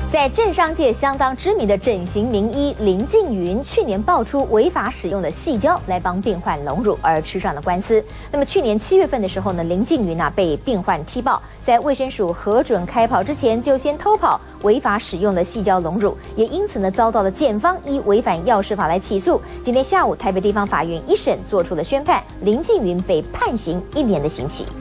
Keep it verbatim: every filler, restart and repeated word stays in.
在政商界相当知名的整形名医林静云，去年爆出违法使用的矽胶来帮病患隆乳而吃上了官司。那么去年七月份的时候呢，林静云啊被病患踢爆，在卫生署核准开跑之前就先偷跑，违法使用了矽胶隆乳，也因此呢遭到了检方依违反药事法来起诉。今天下午，台北地方法院一审做出了宣判，林静云被判刑一年的刑期。